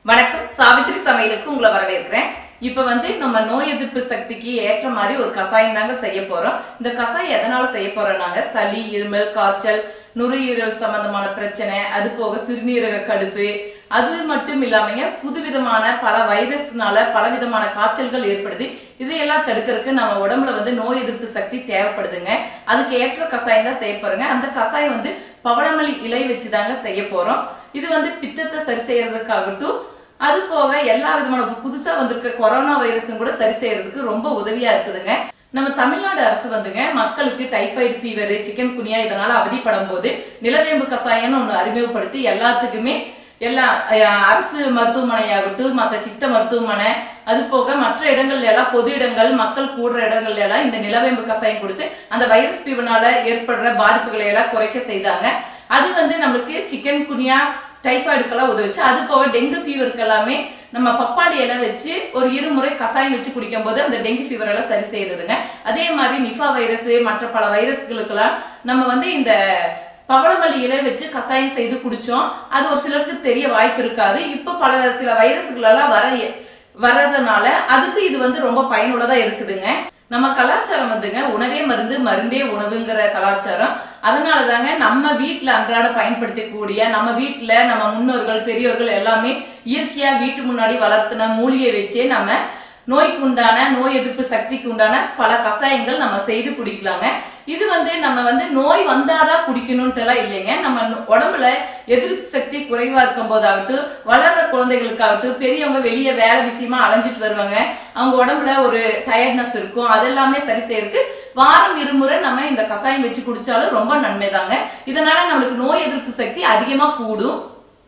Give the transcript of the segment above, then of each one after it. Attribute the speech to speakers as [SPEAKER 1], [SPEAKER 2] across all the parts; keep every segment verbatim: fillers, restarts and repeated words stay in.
[SPEAKER 1] வணக்கம் சாவித்ரி சமையலுக்கு உங்களை வரவேற்கிறேன். இப்ப வந்து நம்ம நோய் எதிர்ப்பு சக்திக்கு ஏற்ற மாதிரி ஒரு கசாயம் தாங்க செய்ய போறோம். இந்த கசாயம் எதனால செய்ய போறோம்னாங்க சளி, இருமல், காய்ச்சல், நுரையீரல் சம்பந்தமான பிரச்சனை, அது போக சிறுநீரக கடுப்பு, அது மட்டும் இல்லாமங்க புதுவிதமான பல வைரஸ்னால பலவிதமான காய்ச்சல்கள் ஏற்படுது. இதையெல்லாம் தடுக்கிறதுக்கு நம்ம உடம்புல வந்து நோய் எதிர்ப்பு சக்தி தேவைப்படுதுங்க. அதுக்கு ஏற்ற கசாயம் தான் செய்ய போறோங்க. அந்த கசாயம் வந்து பவளமல்லி இலை வச்சுதாங்க செய்ய போறோம். இது வந்து பித்தத்தை சரி செய்யறதுக்காகட்டும், அது போக எல்லா விதமான புதுசா வந்திருக்க கொரோனா வைரஸும் கூட சரி செய்யறதுக்கு ரொம்ப உதவியா இருக்குதுங்க. நம்ம தமிழ்நாடு அரசு வந்துங்க மக்களுக்கு டைபாய்டு ஃபீவர், சிக்கன் குனியா இதனால அவதிப்படும் போது நிலவேம்பு கசாயம்னு ஒண்ணு அறிமுகப்படுத்தி எல்லாத்துக்குமே எல்லா அரசு மருத்துவமனையாகட்டும், மற்ற சித்த மருத்துவமனை, அது போக மற்ற இடங்கள்ல எல்லாம் பொது இடங்கள், மக்கள் கூடுற இடங்கள்ல எல்லாம் இந்த நிலவேம்பு கசாயம் கொடுத்து அந்த வைரஸ் ஃபீவர்னால ஏற்படுற பாதிப்புகளை எல்லாம் குறைக்க செய்தாங்க. அது வந்து நம்மளுக்கு சிக்கன் குனியா, டைபாய்டுக்கெல்லாம் உதவிச்சு. அது போக டெங்கு ஃபீவருக்கு எல்லாமே நம்ம பப்பாளி இலை வச்சு ஒரு இருமுறை கசாயம் வச்சு குடிக்கும் போது அந்த டெங்கு ஃபீவர் எல்லாம் சரி செய்யுதுங்க. அதே மாதிரி நிஃபா வைரஸ், மற்ற பல வைரஸ்களுக்கெல்லாம் நம்ம வந்து இந்த பவளமல்லி இலை வச்சு கசாயம் செய்து குடிச்சோம். அது ஒரு சிலருக்கு தெரிய வாய்ப்பு இருக்காது. இப்ப பல சில வைரஸ்கள் எல்லாம் வர வர்றதுனால அதுக்கு இது வந்து ரொம்ப பயனுள்ளதா இருக்குதுங்க. நம்ம கலாச்சாரம் வந்துங்க உணவே மருந்து, மருந்தே உணவுங்கிற கலாச்சாரம். அதனால தாங்க நம்ம வீட்டுல அன்றாட பயன்படுத்தக்கூடிய, நம்ம வீட்டுல நம்ம முன்னோர்கள் பெரியோர்கள் எல்லாமே இயற்கையா வீட்டு முன்னாடி வளர்த்துன மூலிகை வச்சே நம்ம நோய்க்கு உண்டான, நோய் எதிர்ப்பு சக்திக்கு உண்டான பல கசாயங்கள் நம்ம செய்து குடிக்கலாங்க. இது வந்து நம்ம வந்து நோய் வந்தாதான் குடிக்கணும்ட்டு எல்லாம் இல்லைங்க. நம்ம உடம்புல எதிர்ப்பு சக்தி குறைவா இருக்கும் போதாகட்டும், வளர்ற குழந்தைகளுக்காகட்டும், பெரியவங்க வெளியே வேலை விஷயமா அலைஞ்சிட்டு வருவாங்க, அவங்க உடம்புல ஒரு டயர்ட்னஸ் இருக்கும், அதெல்லாமே சரி செய்யறதுக்கு வாரம் இருமுறை நம்ம இந்த கசாயம் வச்சு குடிச்சாலும் ரொம்ப நன்மை தாங்க. இதனால நம்மளுக்கு நோய் எதிர்ப்பு சக்தி அதிகமா கூடும்.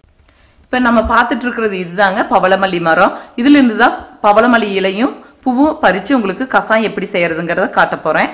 [SPEAKER 1] இப்ப நம்ம பார்த்துட்டு இருக்கிறது இதுதாங்க பவளமல்லி மரம். இதுல இருந்துதான் பவளமல்லி இலையும் பூவும் பறிச்சு உங்களுக்கு கசாயம் எப்படி செய்யறதுங்கிறத காட்ட போறேன்.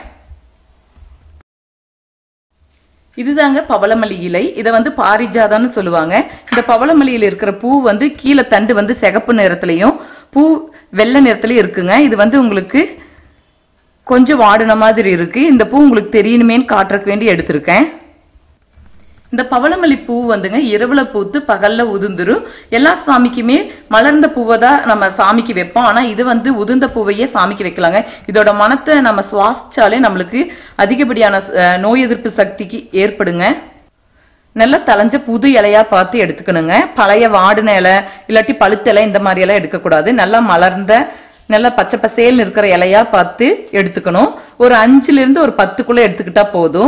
[SPEAKER 1] இதுதாங்க பவளமல்லி இலை. இதை வந்து பாரிஜாதம்னு சொல்லுவாங்க. இந்த பவளமல்லியில இருக்கிற பூ வந்து கீழே தண்டு வந்து சிகப்பு நிறத்துலயும் பூ வெள்ளை நிறத்துலயும் இருக்குங்க. இது வந்து உங்களுக்கு கொஞ்சம் வாடின மாதிரி இருக்கு. இந்த பூ உங்களுக்கு தெரியணுமேன்னு காட்டுறக்கு வேண்டி எடுத்திருக்கேன். இந்த பவளமல்லி பூ வந்துங்க இரவுல பூத்து பகல்ல உதிர்ந்துரும். எல்லா சாமிக்குமே மலர்ந்த பூவை தான் நம்ம சாமிக்கு வைப்போம். ஆனா இது வந்து உதிர்ந்த பூவையே சாமிக்கு வைக்கலாங்க. இதோட மனத்தை நம்ம சுவாசிச்சாலே நம்மளுக்கு அதிகப்படியான நோய் எதிர்ப்பு சக்திக்கு ஏற்படுங்க. நல்லா தளைஞ்ச புது இலையா பார்த்து எடுத்துக்கணுங்க. பழைய வாடின இலை இல்லாட்டி பழுத்த இலை இந்த மாதிரி எல்லாம் எடுக்கக்கூடாது. நல்லா மலர்ந்த நல்லா பச்சை பசேல்னு இருக்கிற இலையா பார்த்து எடுத்துக்கணும். ஒரு அஞ்சுல இருந்து ஒரு பத்துக்குள்ள எடுத்துக்கிட்டா போதும்.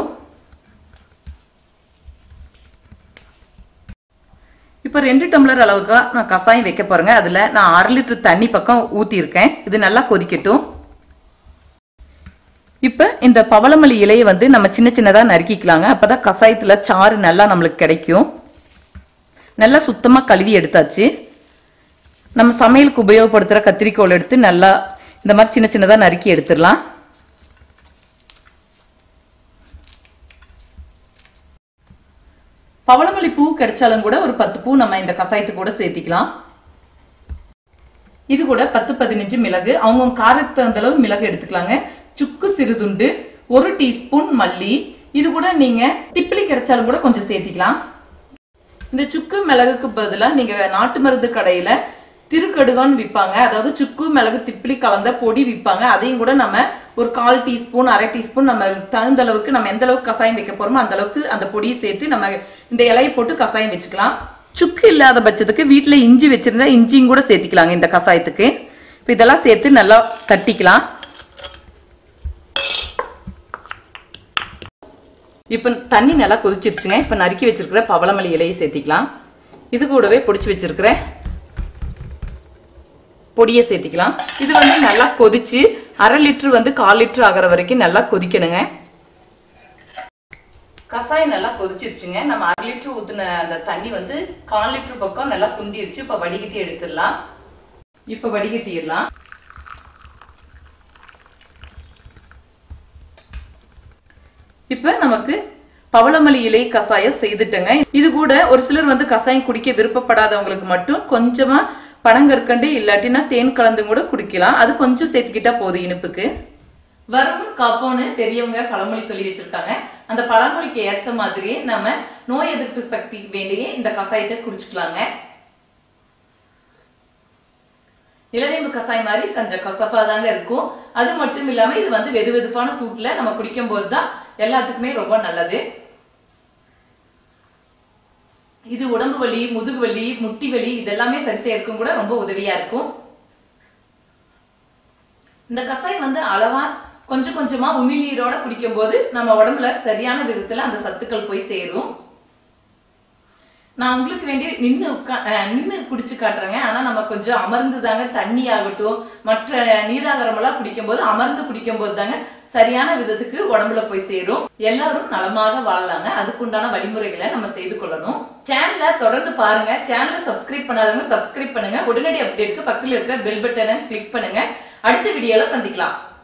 [SPEAKER 1] இப்போ ரெண்டு டம்ளர் அளவுக்கு நான் கசாயம் வைக்க போறேங்க. அதுல நான் அரை லிட்டர் தண்ணி பக்கம் ஊத்தி இருக்கேன். இது நல்லா கொதிக்கட்டும். இப்ப இந்த பவளமல்லி இலையை வந்து நம்ம சின்ன சின்னதா நறுக்கிக்கலாங்க. அப்பதான் கசாயத்துல சாறு நல்லா நம்மளுக்கு கிடைக்கும். நல்லா சுத்தமா கழுவி எடுத்தாச்சு. நம்ம சமையலுக்கு உபயோகப்படுத்துற கத்திரிக்கோல் எடுத்து நல்லா இந்த மாதிரி சின்ன சின்னதா நறுக்கி எடுத்துடலாம். பவளமல்லி பூ கிடைச்சாலும் கூட ஒரு பத்து பூ நம்ம இந்த கசாயத்துக்கு கூட சேர்த்திக்கலாம். இது கூட பத்து பதினஞ்சு மிளகு, அவங்க காரத்துக்கு தகுந்த அளவு மிளகு எடுத்துக்கலாங்க. சுக்கு சிறுதுண்டு, ஒரு டீஸ்பூன் மல்லி, இது கூட நீங்க திப்பிலி கிடைச்சாலும் கூட கொஞ்சம் சேர்த்திக்கலாம். இந்த சுக்கு மிளகுக்கு பதிலா நீங்க நாட்டு மருந்து கடையில திருக்கடுகான்னு விற்பாங்க. அதாவது சுக்கு மிளகு திப்பிலி கலந்த பொடி விற்பாங்க. அதையும் கூட நம்ம ஒரு கால் டீஸ்பூன், அரை டீஸ்பூன் நம்ம தகுந்த அளவுக்கு நம்ம எந்த அளவுக்கு கசாயம் வைக்க போறோமோ அந்த அளவுக்கு அந்த பொடியை சேர்த்து நம்ம இந்த இலையை போட்டு கசாயம் வச்சுக்கலாம். சுக்கு இல்லாத பட்சத்துக்கு வீட்டுல இஞ்சி வச்சிருந்தா இஞ்சியும் கூட சேர்த்திக்கலாங்க இந்த கசாயத்துக்கு. இப்போ இதெல்லாம் சேர்த்து நல்லா தட்டிக்கலாம். இப்போ தண்ணி நல்லா கொதிச்சிருச்சுங்க. இப்போ நறுக்கி வச்சிருக்கிற பவளமல்லி இலையை சேர்த்திக்கலாம். இது கூடவே பொடிச்சு வச்சிருக்கிற பொடியை சேர்த்திக்கலாம். இது வந்து நல்லா கொதிச்சு அரை லிட்டர் வந்து கால் லிட்டர் ஆகிற வரைக்கும் நல்லா கொதிக்கணுங்க. கசாயம் நல்லா கொதிச்சிருச்சுங்க. நம்ம அரை லிட்டர் ஊத்துன அந்த தண்ணி வந்து கால் லிட்டர் பக்கம் நல்லா சுண்டிருச்சு. இப்ப வடிகட்டி எடுத்துடலாம். இப்ப வடிகட்டிடலாம். இப்ப நமக்கு பவளமல்லி இலை கசாயம் செய்துட்டேங்க. இது கூட ஒரு சிலர் வந்து கசாயம் குடிக்க விருப்பப்படாதவங்களுக்கு மட்டும் கொஞ்சமா பனங்கற்கண்டு இல்லாட்டினா தேன் கலந்து கூட குடிக்கலாம். அது கொஞ்சம் சேர்த்துக்கிட்டா போதும் இனிப்புக்கு. வருமுன் காப்போன்னு பெரியவங்க பழமொழி சொல்லி வச்சிருக்காங்க. அந்த பழமொழிக்கு ஏற்ற மாதிரியே நம்ம நோய் எதிர்ப்பு சக்திக்கு வேண்டிய இந்த கசாயத்தை குடிச்சுக்கலாங்க. நிலவேம்பு கசாயம் மாதிரி கொஞ்சம் கசப்பா தாங்க இருக்கும். அது மட்டும் இல்லாம இது வந்து வெது வெதுப்பான சூட்ல நம்ம குடிக்கும் போதுதான் எல்லாத்துக்குமே ரொம்ப நல்லது. இது உடம்பு வலி, முதுகு வலி, முட்டி வலி இதெல்லாமே சரி செய்யறதுக்கும் கூட ரொம்ப உதவியா இருக்கும். இந்த கசாயம் வந்து அளவா கொஞ்சம் கொஞ்சமா உமிழ்நீரோட குடிக்கும் போது நம்ம உடம்புல சரியான விதத்துல அந்த சத்துக்கள் போய் சேரும். நான் உங்களுக்கு வேண்டி நின்று உட்கா நின்று குடிச்சு காட்டுறேங்க. ஆனா நம்ம கொஞ்சம் அமர்ந்து தாங்க, தண்ணி ஆகட்டும் மற்ற நீராகாரம் எல்லாம் குடிக்கும் போது அமர்ந்து குடிக்கும் போது தாங்க சரியான விதத்துக்கு உடம்புல போய் சேரும். எல்லாரும் நலமாக வாழலாங்க. அதுக்குண்டான வழிமுறைகளை நம்ம செய்து கொள்ளணும். சேனலை தொடர்ந்து பாருங்க. சேனலை சப்ஸ்கிரைப் பண்ணாதவங்க சப்ஸ்கிரைப் பண்ணுங்க. உடனடி அப்டேட்டுக்கு பக்கத்தில் இருக்கிற பெல் பட்டனை கிளிக் பண்ணுங்க. அடுத்த வீடியோல சந்திக்கலாம்.